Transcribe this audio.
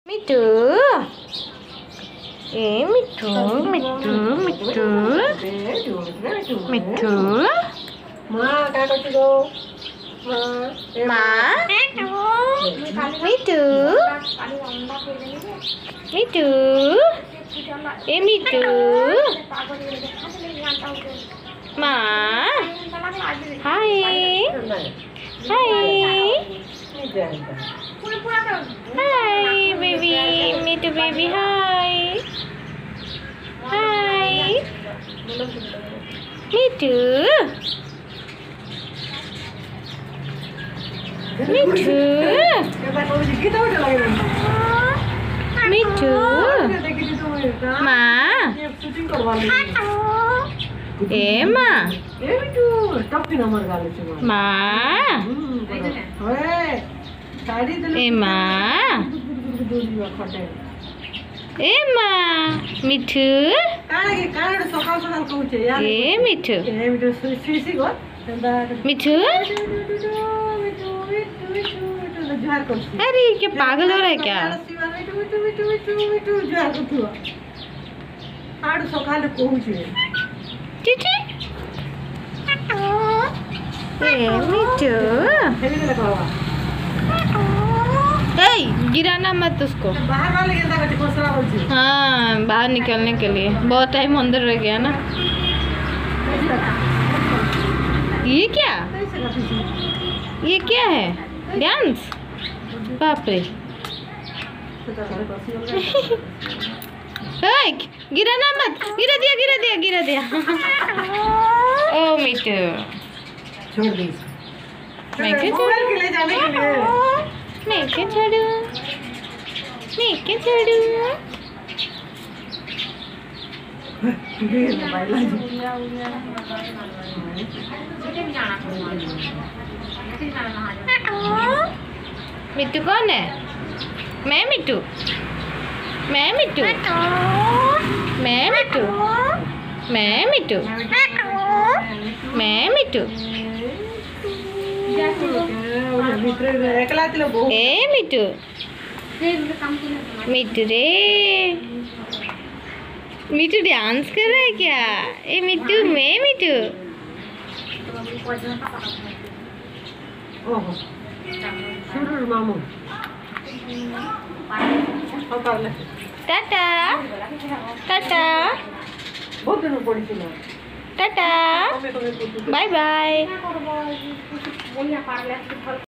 मिठू मिठू मिठू मिठू मिठू माँ क्या करती हो? माँ मिठू मिठू मिठू माँ हाय हाय हाय बेबी मिठू बेबी हाय हाय मिठू मिठू मिठू माँ ए माँ माँ ए माँ ए माँ मिठू ए मिठू मिठू अरे क्या पागल हो रहा है क्या? टीटी ए मिठू गिराना मत उसको। हाँ बाहर निकलने के लिए बहुत टाइम अंदर रह गया ना। ये क्या है डांस? बाप रे गिराना मत। गिरा दिया ओ मिठू मैं क्या छोड़ू मिट्टू कौन है? मैं मिट्टू मैं मिट्टू मैं मिट्टू मैं मिट्टू मैं मिट्टू ए मिट्टू मिट्टू रे मिट्टू डांस कर रहा है क्या? ए मिट्टू मैं Mittu tata tata tata bye bye.